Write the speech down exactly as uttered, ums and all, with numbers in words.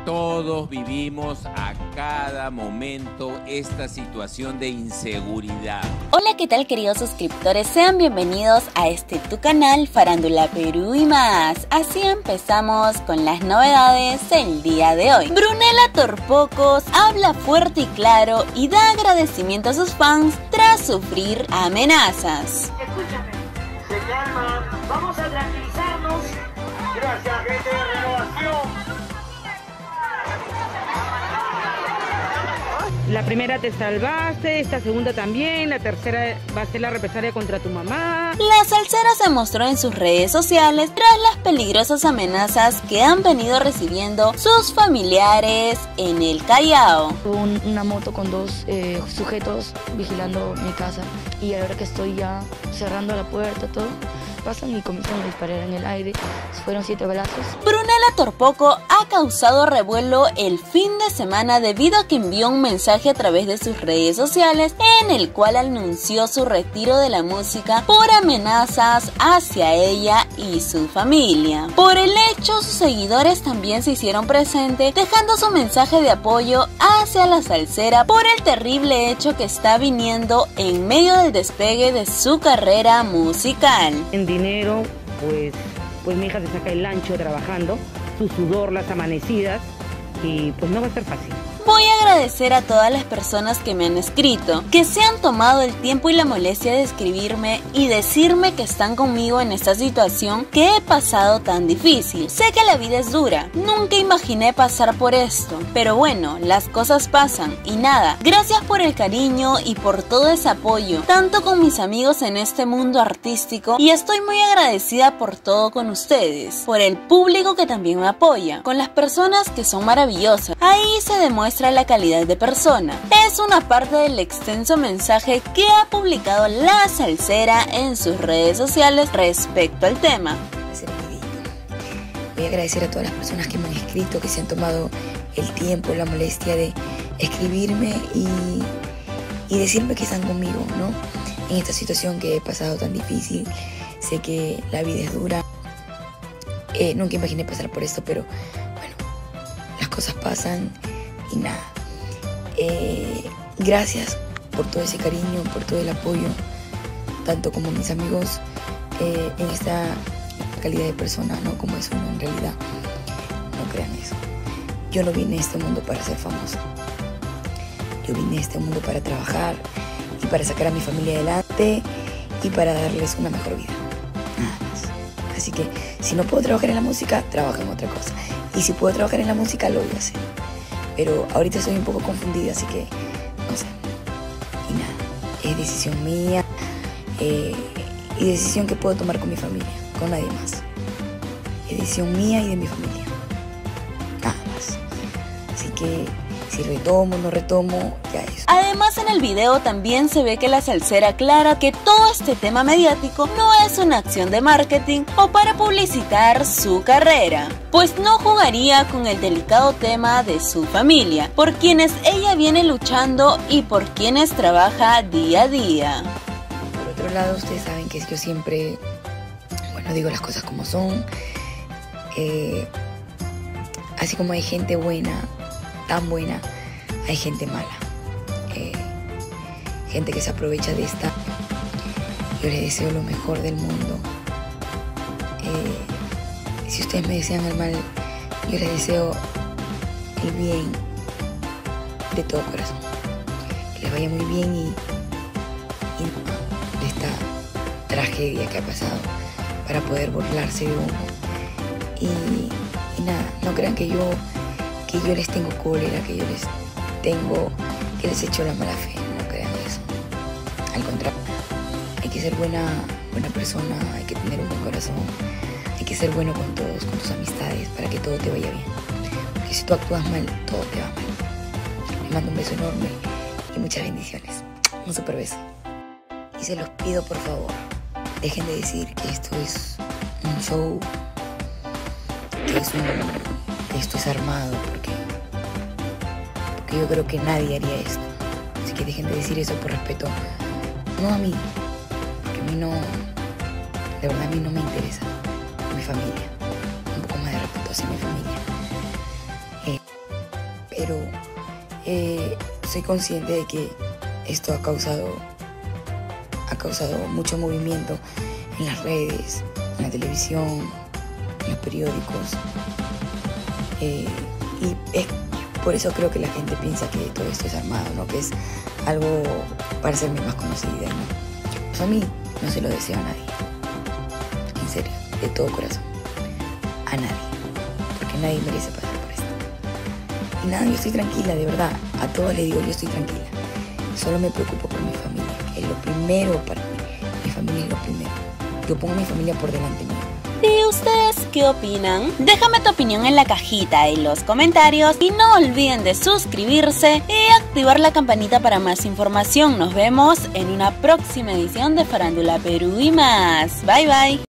Todos vivimos a cada momento esta situación de inseguridad. Hola, ¿qué tal, queridos suscriptores? Sean bienvenidos a este tu canal Farándula Perú y más. Así empezamos con las novedades del día de hoy. Brunella Torpocos habla fuerte y claro y da agradecimiento a sus fans tras sufrir amenazas. Escúchame, se calma, vamos a tranquilizarnos. Gracias, gente de Renovación. La primera te salvaste, esta segunda también, la tercera va a ser la represalia contra tu mamá. La salsera se mostró en sus redes sociales tras las peligrosas amenazas que han venido recibiendo sus familiares en el Callao. Un, una moto con dos eh, sujetos vigilando mi casa y ahora que estoy ya cerrando la puerta, todo, pasan y comienzan a disparar en el aire. Fueron siete balazos. Brunella Torpoco ha causado revuelo el fin de semana debido a que envió un mensaje a través de sus redes sociales en el cual anunció su retiro de la música por amenazas hacia ella y su familia. Por el hecho, sus seguidores también se hicieron presentes, dejando su mensaje de apoyo hacia la salsera por el terrible hecho que está viniendo en medio del despegue de su carrera musical. En dinero, pues, pues mi hija se saca el ancho trabajando, su sudor, las amanecidas, y pues no va a ser fácil. Voy a agradecer a todas las personas que me han escrito, que se han tomado el tiempo y la molestia de escribirme y decirme que están conmigo en esta situación que he pasado tan difícil. Sé que la vida es dura, nunca imaginé pasar por esto, pero bueno, las cosas pasan y nada. Gracias por el cariño y por todo ese apoyo, tanto con mis amigos en este mundo artístico, y estoy muy agradecida por todo con ustedes, por el público que también me apoya, con las personas que son maravillosas. Ahí se demuestra la calidad de persona. Es una parte del extenso mensaje que ha publicado la salsera en sus redes sociales respecto al tema. Voy a agradecer a todas las personas que me han escrito, que se han tomado el tiempo, la molestia de escribirme y, y decirme que están conmigo, ¿no? En esta situación que he pasado tan difícil. Sé que la vida es dura. Eh, nunca imaginé pasar por esto, pero bueno, las cosas pasan. Y nada, eh, gracias por todo ese cariño, por todo el apoyo, tanto como mis amigos eh, en esta calidad de persona, ¿no? Como es uno en realidad. No crean eso. Yo no vine a este mundo para ser famosa. Yo vine a este mundo para trabajar y para sacar a mi familia adelante y para darles una mejor vida. Nada más. Así que si no puedo trabajar en la música, trabajo en otra cosa. Y si puedo trabajar en la música, lo voy a hacer. Pero ahorita estoy un poco confundida, así que no sé. Y nada, es decisión mía eh, y decisión que puedo tomar con mi familia, con nadie más. Es decisión mía y de mi familia. Nada más. Así que si retomo o no retomo, ya es. Además, en el video también se ve que la salsera aclara que todo este tema mediático no es una acción de marketing o para publicitar su carrera, pues no jugaría con el delicado tema de su familia, por quienes ella viene luchando y por quienes trabaja día a día. Por otro lado, ustedes saben que yo siempre, bueno, digo las cosas como son. Eh, así como hay gente buena, tan buena, hay gente mala. Eh, gente que se aprovecha de esta. Yo les deseo lo mejor del mundo. Eh, si ustedes me desean el mal, yo les deseo el bien de todo corazón. Que les vaya muy bien y, y de esta tragedia que ha pasado para poder burlarse de uno. Y, y nada, no crean que yo, que yo les tengo cólera, que yo les tengo, que les echo la mala fe. No crean eso. Al contrario, hay que ser buena, buena persona, hay que tener un buen corazón, hay que ser bueno con todos, con tus amistades, para que todo te vaya bien. Porque si tú actúas mal, todo te va mal. Les mando un beso enorme y muchas bendiciones. Un super beso. Y se los pido, por favor, dejen de decir que esto es un show, que es un, esto es armado, porque, porque yo creo que nadie haría esto. Así que dejen de decir eso por respeto, no a mí, porque a mí no, de verdad a mí no me interesa, a mi familia, un poco más de respeto hacia mi familia. Eh, pero eh, soy consciente de que esto ha causado, ha causado mucho movimiento en las redes, en la televisión, en los periódicos. Eh, y es por eso creo que la gente piensa que todo esto es armado, ¿no? Que es algo para hacerme más conocida, ¿no? Pues a mí no se lo deseo a nadie. En serio, de todo corazón. A nadie. Porque nadie merece pasar por esto. Y nada, yo estoy tranquila, de verdad. A todos les digo, yo estoy tranquila. Solo me preocupo por mi familia, que es lo primero para mí. Mi familia es lo primero. Yo pongo a mi familia por delante mío. ¿Y ustedes qué opinan? Déjame tu opinión en la cajita en los comentarios y no olviden de suscribirse y activar la campanita para más información. Nos vemos en una próxima edición de Farándula Perú y más. Bye bye.